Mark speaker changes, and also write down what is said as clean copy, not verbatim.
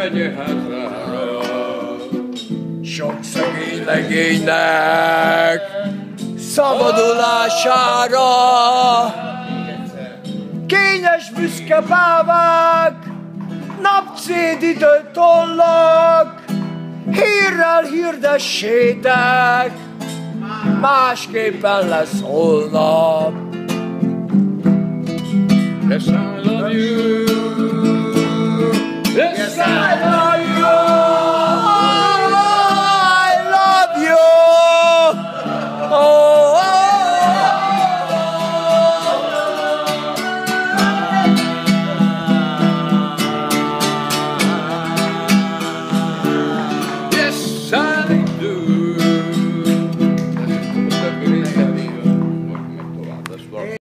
Speaker 1: megy hazára.
Speaker 2: Sok szegény legénynek szabadulására. Kényes büszke pávák, napcédidő tollak, hírrel hirdessétek, másképpen lesz holnap.
Speaker 1: Yes, I love you.